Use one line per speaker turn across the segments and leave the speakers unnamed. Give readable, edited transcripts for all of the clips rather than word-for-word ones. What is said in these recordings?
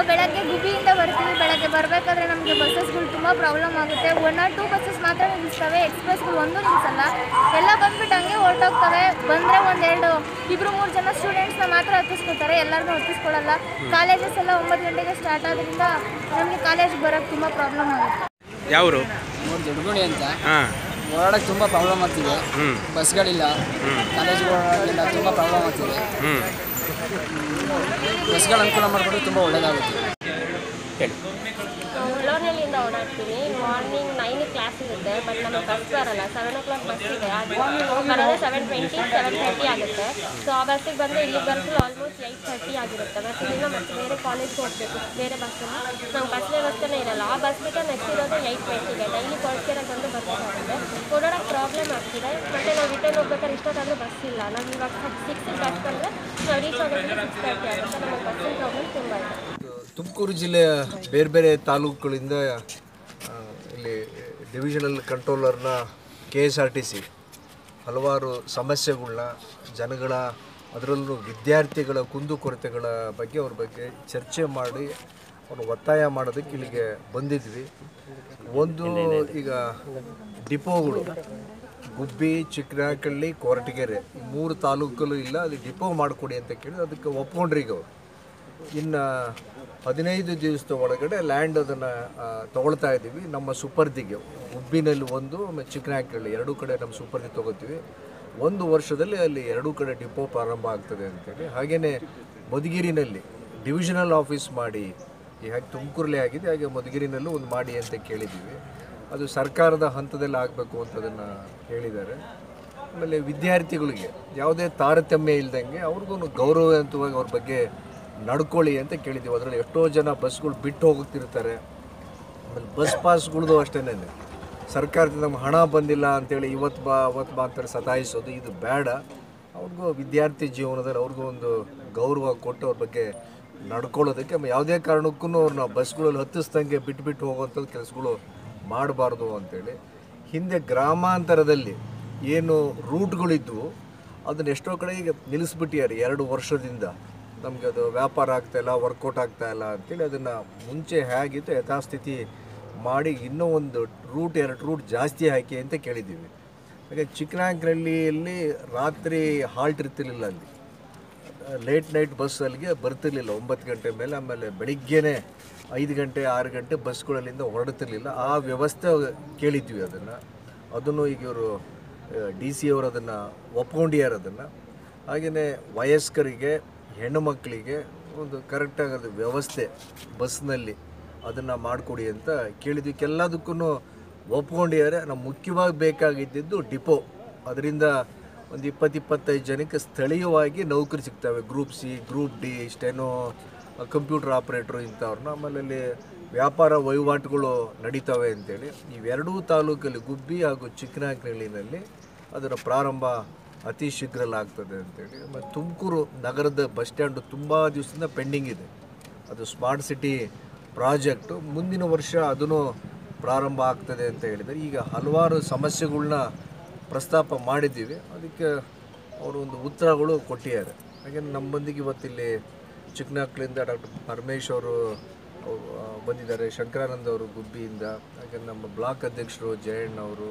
ಬೆಳಗ್ಗೆ ಗುಬ್ಬಿಯಿಂದ ಬರ್ತೀವಿ. ಬೆಳಗ್ಗೆ ಬರಬೇಕಾದ್ರೆ ನಮಗೆ ಬಸ್ಸಸ್ಗಳು ತುಂಬ ಪ್ರಾಬ್ಲಮ್ ಆಗುತ್ತೆ. 1 or 2 ಬಸ್ಸಸ್ ಮಾತ್ರ ನಿಲ್ಲಿಸ್ತವೆ, ಎಕ್ಸ್ಪ್ರೆಸ್ಗಳು ಒಂದು ನಿಲ್ಲಿಸಲ್ಲ. ಎಲ್ಲ ಬಂದ್ಬಿಟ್ಟು ಹಂಗೆ ಹೊರಟೋಗ್ತವೆ. ಬಂದರೆ 1-2 ಇಬ್ಬರು 3 ಜನ ಸ್ಟೂಡೆಂಟ್ಸ್ನ ಮಾತ್ರ ಹತ್ತಿಸ್ಕೊತಾರೆ, ಎಲ್ಲರಿಗೂ ಹತ್ತಿಸ್ಕೊಳ್ಳಲ್ಲ. ಕಾಲೇಜಸ್ ಎಲ್ಲ 9 ಗಂಟೆಗೆ ಸ್ಟಾರ್ಟ್ ಆದ್ರಿಂದ ನಮಗೆ ಕಾಲೇಜ್ಗೆ ಬರೋಕ್ಕೆ ತುಂಬ ಪ್ರಾಬ್ಲಮ್ ಆಗುತ್ತೆ.
ಯಾವರು
ದೊಡ್ಡಗುಣಿ ಅಂತ ಓಡಾಡಕ್ಕೆ ತುಂಬ ಪ್ರಾಬ್ಲಮ್ ಆಗ್ತಿದೆ. ಬಸ್ಗಳಿಲ್ಲ, ಕಾಲೇಜ್ಗೆ ಓಡಾಡಲಿಲ್ಲ, ತುಂಬ ಪ್ರಾಬ್ಲಮ್ ಆಗ್ತಿದೆ. ಬಸ್ಗಳ ಅನುಕೂಲ ಮಾಡಿಕೊಟ್ರೆ ತುಂಬ ಒಳ್ಳೆಯದಾಗುತ್ತೆ.
ಉಳ್ಳೋರ್ನಳ್ಳಿಯಿಂದ ಓಡಾಡ್ತೀವಿ. ಮಾರ್ನಿಂಗ್ 9 ಕ್ಲಾಸ್ ಇರುತ್ತೆ, ಬಟ್ ನಮಗೆ ಬಸ್ ಬರಲ್ಲ. 7 o'clock ಬಸ್ ಇದೆ, ಅದು ಬರೋದೇ 7:20, 7:30 ಆಗುತ್ತೆ. ಸೊ ಆ ಬಸ್ಸಿಗೆ ಬಂದರೆ ಇಲ್ಲಿಗೆ ಬರೋದು ಆಲ್ಮೋಸ್ಟ್ 8:30 ಆಗಿರುತ್ತೆ. ಮತ್ತು ಇಲ್ಲಿಂದ ಮತ್ತೆ ಬೇರೆ ಕಾಲೇಜ್ಗೆ ಹೋಗಬೇಕು, ಬೇರೆ ಬಸ್ಸನ್ನು ನಮ್ಗೆ ಬಸ್ ವ್ಯವಸ್ಥೆನೇ ಇರಲ್ಲ. ಆ ಬಸ್ ಬಿಟ್ಟು ನೆಕ್ಸ್ಟ್ ಇರೋದು 8:20ಗೆ. ಡೈಲಿ ಕೊಡ್ತಿರೋ ಬಂದು ಬಸ್ ಆಗುತ್ತೆ, ಓಡಾಡೋಕ್ಕೆ ಪ್ರಾಬ್ಲಮ್ ಆಗ್ತಿದೆ. ಮತ್ತು ನಾವು ರಿಟರ್ನ್ ಹೋಗ್ಬೇಕಾದ್ರೆ ಇಷ್ಟೊತ್ತಾದರೂ ಬಸ್ ಇಲ್ಲ. ನಾವು ಇವಾಗ 6ಗೆ ಬಸ್ ಬಂದರೆ ನಾವು ರೀಚ್ ಆಗೋದ್ರಿಂದ 6:30 ಆಗುತ್ತೆ. ನಮಗೆ ಬಸ್ಸಿನ ಪ್ರಾಬ್ಲಮ್ ತುಂಬ ಇದೆ.
ತುಮಕೂರು ಜಿಲ್ಲೆಯ ಬೇರೆ ಬೇರೆ ತಾಲೂಕುಗಳಿಂದ ಇಲ್ಲಿ ಡಿವಿಷನಲ್ ಕಂಟ್ರೋಲರ್ನ KSRTC ಹಲವಾರು ಸಮಸ್ಯೆಗಳನ್ನ ಜನಗಳ, ಅದರಲ್ಲೂ ವಿದ್ಯಾರ್ಥಿಗಳ ಕುಂದುಕೊರತೆಗಳ ಬಗ್ಗೆ ಅವ್ರ ಬಗ್ಗೆ ಚರ್ಚೆ ಮಾಡಿ ಅವರು ಒತ್ತಾಯ ಮಾಡೋದಕ್ಕೆ ಇಲ್ಲಿಗೆ ಬಂದಿದ್ವಿ. ಒಂದು ಈಗ ಡಿಪೋಗಳು ಗುಬ್ಬಿ, ಚಿಕ್ಕನಾಯಕಹಳ್ಳಿ, ಕೊರಟಗೆರೆ 3 ತಾಲೂಕಲ್ಲೂ ಇಲ್ಲ, ಅದು ಡಿಪೋ ಮಾಡಿಕೊಡಿ ಅಂತ ಕೇಳಿ ಅದಕ್ಕೆ ಒಪ್ಕೊಂಡ್ರೀಗ ಅವರು. ಇನ್ನು 15 ದಿವಸದ ಒಳಗಡೆ ಲ್ಯಾಂಡ್ ಅದನ್ನು ತೊಗೊಳ್ತಾ ಇದ್ದೀವಿ ನಮ್ಮ ಸುಪರ್ದಿಗೆ. ಗುಬ್ಬಿನಲ್ಲಿ 1, ಆಮೇಲೆ ಚಿಕ್ಕನಾಯಕಹಳ್ಳಿ 2 ಕಡೆ ನಮ್ಮ ಸುಪರ್ದಿ ತೊಗೋತೀವಿ. 1 ವರ್ಷದಲ್ಲಿ ಅಲ್ಲಿ 2 ಕಡೆ ಡಿಪೋ ಪ್ರಾರಂಭ ಆಗ್ತದೆ ಅಂತೇಳಿ. ಹಾಗೆಯೇ ಮಧುಗಿರಿನಲ್ಲಿ ಡಿವಿಷನಲ್ ಆಫೀಸ್ ಮಾಡಿ, ಹಾಗೆ ತುಮಕೂರಲ್ಲಿ ಆಗಿದೆ, ಹಾಗೆ ಮಧುಗಿರಿನಲ್ಲೂ ಒಂದು ಮಾಡಿ ಅಂತ ಕೇಳಿದ್ದೀವಿ. ಅದು ಸರ್ಕಾರದ ಹಂತದಲ್ಲಿ ಆಗಬೇಕು ಅಂತ ಅದನ್ನು ಹೇಳಿದ್ದಾರೆ. ಆಮೇಲೆ ವಿದ್ಯಾರ್ಥಿಗಳಿಗೆ ಯಾವುದೇ ತಾರತಮ್ಯ ಇಲ್ದಂಗೆ ಅವ್ರಿಗೂ ಗೌರವಯುತವಾಗಿ ಅವ್ರ ಬಗ್ಗೆ ನಡ್ಕೊಳ್ಳಿ ಅಂತ ಕೇಳಿದ್ದೀವಿ. ಅದರಲ್ಲಿ ಎಷ್ಟೋ ಜನ ಬಸ್ಗಳು ಬಿಟ್ಟು ಹೋಗ್ತಿರ್ತಾರೆ. ಆಮೇಲೆ ಬಸ್ ಪಾಸ್ಗಳದ್ದು ಅಷ್ಟೇ, ಸರ್ಕಾರದಿಂದ ನಮ್ಗೆ ಹಣ ಬಂದಿಲ್ಲ ಅಂತೇಳಿ ಇವತ್ತು ಬಾ ಅಂತೇಳಿ ಸತಾಯಿಸೋದು ಇದು ಬೇಡ. ಅವ್ರಿಗೂ ವಿದ್ಯಾರ್ಥಿ ಜೀವನದಲ್ಲಿ ಅವ್ರಿಗೂ ಒಂದು ಗೌರವ ಕೊಟ್ಟು ಅವ್ರ ಬಗ್ಗೆ ನಡ್ಕೊಳ್ಳೋದಕ್ಕೆ ಯಾವುದೇ ಕಾರಣಕ್ಕೂ ಅವ್ರನ್ನ ಬಸ್ಗಳಲ್ಲಿ ಹತ್ತಿಸ್ದಂಗೆ ಬಿಟ್ಟು ಹೋಗುವಂಥದ್ದು ಕೆಲಸಗಳು ಮಾಡಬಾರ್ದು ಅಂತೇಳಿ. ಹಿಂದೆ ಗ್ರಾಮಾಂತರದಲ್ಲಿ ಏನು ರೂಟ್ಗಳಿದ್ವು ಅದನ್ನು ಎಷ್ಟೋ ಕಡೆ ಈಗ ನಿಲ್ಲಿಸ್ಬಿಟ್ಟಿದ್ದಾರೆ 2 ವರ್ಷದಿಂದ. ನಮಗೆ ಅದು ವ್ಯಾಪಾರ ಆಗ್ತಾಯಿಲ್ಲ, ವರ್ಕೌಟ್ ಆಗ್ತಾಯಿಲ್ಲ ಅಂತೇಳಿ ಅದನ್ನು ಮುಂಚೆ ಹೇಗಿತ್ತು ಯಥಾಸ್ಥಿತಿ ಮಾಡಿ ಇನ್ನೂ ಒಂದು ರೂಟ್ 2 ರೂಟ್ ಜಾಸ್ತಿ ಹಾಕಿ ಅಂತ ಕೇಳಿದ್ದೀವಿ. ಹಾಗೆ ಚಿಕ್ಕನಾಯಕಹಳ್ಳಿಯಲ್ಲಿ ರಾತ್ರಿ ಹಾಲ್ಟ್ ಇರ್ತಿರ್ಲಿಲ್ಲ, ಅಲ್ಲಿ ಲೇಟ್ ನೈಟ್ ಬಸ್ ಅಲ್ಲಿಗೆ ಬರ್ತಿರ್ಲಿಲ್ಲ 9 ಗಂಟೆ ಮೇಲೆ. ಆಮೇಲೆ ಬೆಳಿಗ್ಗೆನೇ 5 ಗಂಟೆ 6 ಗಂಟೆ ಬಸ್ಗಳಲ್ಲಿಂದ ಹೊರಡ್ತಿರ್ಲಿಲ್ಲ. ಆ ವ್ಯವಸ್ಥೆ ಕೇಳಿದ್ವಿ ಅದನ್ನು ಈಗ ಇವರು DC ಅವರು ಅದನ್ನು ಒಪ್ಕೊಂಡಿದ್ದಾರೆ ಅದನ್ನು. ಹಾಗೆಯೇ ವಯಸ್ಕರಿಗೆ, ಹೆಣ್ಣು ಮಕ್ಕಳಿಗೆ ಒಂದು ಕರೆಕ್ಟಾಗಿ ಅದು ವ್ಯವಸ್ಥೆ ಬಸ್ನಲ್ಲಿ ಅದನ್ನು ಮಾಡಿಕೊಡಿ ಅಂತ ಕೇಳಿದ್ವಿ. ಎಲ್ಲದಕ್ಕೂ ಒಪ್ಕೊಂಡಿದ್ದಾರೆ. ನಾವು ಮುಖ್ಯವಾಗಿ ಬೇಕಾಗಿದ್ದು ಡಿಪೋ. ಅದರಿಂದ ಒಂದು 20-25 ಜನಕ್ಕೆ ಸ್ಥಳೀಯವಾಗಿ ನೌಕರಿ ಸಿಗ್ತವೆ. Group C, group D, steno, computer operator ಇಂಥವ್ರನ್ನ. ಆಮೇಲೆ ಅಲ್ಲಿ ವ್ಯಾಪಾರ ವಹಿವಾಟುಗಳು ನಡೀತವೆ ಅಂತೇಳಿ ಇವೆರಡೂ ತಾಲೂಕಲ್ಲಿ ಗುಬ್ಬಿ ಹಾಗೂ ಚಿಕ್ಕನಾಯಕನಹಳ್ಳಿನಲ್ಲಿ ಅದರ ಪ್ರಾರಂಭ ಅತಿ ಶೀಘ್ರದಲ್ಲಿ ಆಗ್ತದೆ ಅಂತೇಳಿ. ಮತ್ತು ತುಮಕೂರು ನಗರದ ಬಸ್ ಸ್ಟ್ಯಾಂಡು ತುಂಬ ದಿವಸದಿಂದ ಪೆಂಡಿಂಗ್ ಇದೆ. ಅದು ಸ್ಮಾರ್ಟ್ ಸಿಟಿ ಪ್ರಾಜೆಕ್ಟು ಮುಂದಿನ ವರ್ಷ ಅದನ್ನು ಪ್ರಾರಂಭ ಆಗ್ತದೆ ಅಂತ ಹೇಳಿದರೆ. ಈಗ ಹಲವಾರು ಸಮಸ್ಯೆಗಳ್ನ ಪ್ರಸ್ತಾಪ ಮಾಡಿದ್ದೀವಿ, ಅದಕ್ಕೆ ಅವರು ಒಂದು ಉತ್ತರಗಳು ಕೊಟ್ಟಿದ್ದಾರೆ. ಹಾಗೆ ನಮ್ಮೊಂದಿಗೆ ಇವತ್ತಿಲ್ಲಿ ಚಿಕ್ಕನಾಯಕಹಳ್ಳಿಯಿಂದ ಡಾಕ್ಟರ್ ಪರಮೇಶ್ ಅವರು ಬಂದಿದ್ದಾರೆ, ಶಂಕರಾನಂದ್ ಅವರು ಗುಬ್ಬಿಯಿಂದ, ಹಾಗೆ ನಮ್ಮ ಬ್ಲಾಕ್ ಅಧ್ಯಕ್ಷರು ಜಯಣ್ಣ ಅವರು,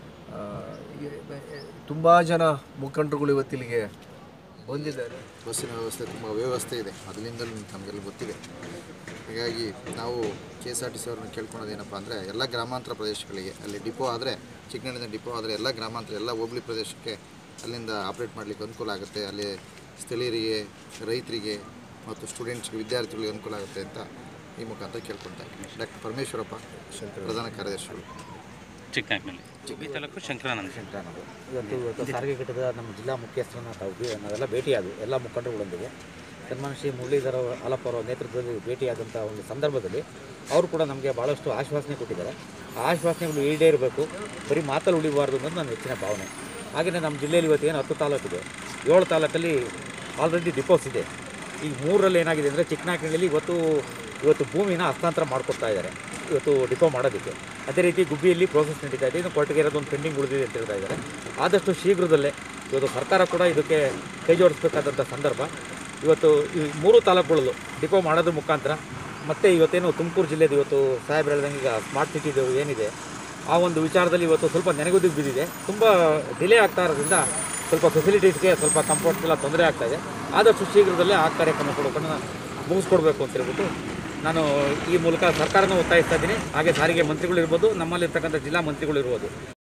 ತುಂಬ ಜನ ಮುಖಂಡರುಗಳು ಇವತ್ತಿಲ್ಲಿಗೆ ಬಂದಿದ್ದಾರೆ.
ಬಸ್ಸಿನ ವ್ಯವಸ್ಥೆ ತುಂಬ ವ್ಯವಸ್ಥೆ ಇದೆ, ಅದರಿಂದಲೂ ನಮಗೆಲ್ಲ ಗೊತ್ತಿದೆ. ಹೀಗಾಗಿ ನಾವು KSRTC ಅವ್ರನ್ನ ಕೇಳ್ಕೊಳೋದೇನಪ್ಪ ಅಂದರೆ ಎಲ್ಲ ಗ್ರಾಮಾಂತರ ಪ್ರದೇಶಗಳಿಗೆ ಅಲ್ಲಿ ಡಿಪೋ ಆದರೆ, ಚಿಕ್ಕನಹಳ್ಳಿಯಿಂದ ಡಿಪೋ ಆದರೆ ಎಲ್ಲ ಗ್ರಾಮಾಂತರ ಎಲ್ಲ ಹೋಬಳಿ ಪ್ರದೇಶಕ್ಕೆ ಅಲ್ಲಿಂದ ಆಪ್ರೇಟ್ ಮಾಡಲಿಕ್ಕೆ ಅನುಕೂಲ ಆಗುತ್ತೆ. ಅಲ್ಲಿ ಸ್ಥಳೀಯರಿಗೆ, ರೈತರಿಗೆ ಮತ್ತು ಸ್ಟೂಡೆಂಟ್ಸ್ಗೆ, ವಿದ್ಯಾರ್ಥಿಗಳಿಗೆ ಅನುಕೂಲ ಆಗುತ್ತೆ ಅಂತ ಈ ಮುಖಾಂತರ ಕೇಳ್ಕೊಳ್ತಾ ಇದ್ದೀನಿ. ಡಾಕ್ಟರ್ ಪರಮೇಶ್ವರಪ್ಪ, ಪ್ರಧಾನ ಕಾರ್ಯದರ್ಶಿಗಳು, ಚಿಕ್ಕನಾಯಕನಹಳ್ಳಿ, ಗುಬ್ಬಿ ತಾಲೂಕು, ಶಂಕರಾನಂದ.
ಇವತ್ತು ಸಾರಿಗೆ ಘಟಕದ ನಮ್ಮ ಜಿಲ್ಲಾ ಮುಖ್ಯಸ್ಥರನ್ನ ನಾವೆಲ್ಲ ಭೇಟಿಯಾದವು, ಎಲ್ಲ ಮುಖಂಡರುಗಳೊಂದಿಗೆ ಸನ್ಮಾನ್ಯ ಶ್ರೀ ಮುರಳೀಧರ ಹಾಲಪ್ಪ ಅವರ ನೇತೃತ್ವದಲ್ಲಿ ಭೇಟಿಯಾದಂಥ ಒಂದು ಸಂದರ್ಭದಲ್ಲಿ ಅವರು ಕೂಡ ನಮಗೆ ಭಾಳಷ್ಟು ಆಶ್ವಾಸನೆ ಕೊಟ್ಟಿದ್ದಾರೆ. ಆ ಆಶ್ವಾಸನೆಗಳು ಈಡೇರಬೇಕು, ಬರೀ ಮಾತಲ್ಲಿ ಉಳಿಬಾರ್ದು ಅನ್ನೋದು ನನ್ನ ಹೆಚ್ಚಿನ ಭಾವನೆ. ಹಾಗೆಯೇ ನಮ್ಮ ಜಿಲ್ಲೆಯಲ್ಲಿ ಇವತ್ತು ಏನು 10 ತಾಲೂಕಿದೆ, 7 ತಾಲೂಕಲ್ಲಿ ಆಲ್ರೆಡಿ ಡಿಪೋಸ್ ಇದೆ. ಈಗ 3ರಲ್ಲಿ ಏನಾಗಿದೆ ಅಂದರೆ ಚಿಕ್ಕನಾಯಕನಹಳ್ಳಿಯಲ್ಲಿ ಇವತ್ತು ಭೂಮಿನ ಹಸ್ತಾಂತರ ಮಾಡಿಕೊಡ್ತಾ ಇದ್ದಾರೆ ಇವತ್ತು ಡಿಪೋ ಮಾಡೋದಕ್ಕೆ. ಅದೇ ರೀತಿ ಗುಬ್ಬಿಯಲ್ಲಿ ಪ್ರೋಸೆಸ್ ನಡೀತಾ ಇದೆ, ಇನ್ನು ಕೊರಟಗೆರೆದೊಂದು ಪೆಂಡಿಂಗ್ ಉಳಿದಿದೆ ಅಂತ ಹೇಳ್ತಾ ಇದ್ದಾರೆ. ಆದಷ್ಟು ಶೀಘ್ರದಲ್ಲೇ ಇವತ್ತು ಸರ್ಕಾರ ಕೂಡ ಇದಕ್ಕೆ ಕೈ ಜೋಡಿಸಬೇಕಾದಂಥ ಸಂದರ್ಭ. ಇವತ್ತು ಈ 3 ತಾಲೂಕುಗಳಲ್ಲೂ ಡಿಪೋ ಮಾಡೋದ್ರ ಮುಖಾಂತರ ಮತ್ತು ಇವತ್ತೇನು ತುಮಕೂರು ಜಿಲ್ಲೆದು ಇವತ್ತು ಸಾಹೇಬ್ರು ಹೇಳ್ದಂಗೆ ಈಗ ಸ್ಮಾರ್ಟ್ ಸಿಟಿದು ಏನಿದೆ ಆ ಒಂದು ವಿಚಾರದಲ್ಲಿ ಇವತ್ತು ಸ್ವಲ್ಪ ನೆನೆಗುದಿಗೆ ಬಿದ್ದಿದೆ. ತುಂಬ ಡಿಲೇ ಆಗ್ತಾ ಇರೋದ್ರಿಂದ ಸ್ವಲ್ಪ ಫೆಸಿಲಿಟೀಸ್ಗೆ ಸ್ವಲ್ಪ ಕಂಫರ್ಟ್ಗೆಲ್ಲ ತೊಂದರೆ ಆಗ್ತಾಯಿದೆ. ಆದಷ್ಟು ಶೀಘ್ರದಲ್ಲೇ ಆ ಕಾರ್ಯಕ್ರಮ ಕೊಡೋದನ್ನು ಮುಗಿಸ್ಕೊಡ್ಬೇಕು ಅಂತ ಹೇಳ್ಬಿಟ್ಟು ನಾನು ಈ ಮೂಲಕ ಸರ್ಕಾರನ ಒತ್ತಾಯಿಸ್ತಾ ಇದ್ದೀನಿ. ಹಾಗೆ ಸಾರಿಗೆ ಮಂತ್ರಿಗಳಿರ್ಬೋದು, ನಮ್ಮಲ್ಲಿರ್ತಕ್ಕಂಥ ಜಿಲ್ಲಾ ಮಂತ್ರಿಗಳಿರ್ಬೋದು.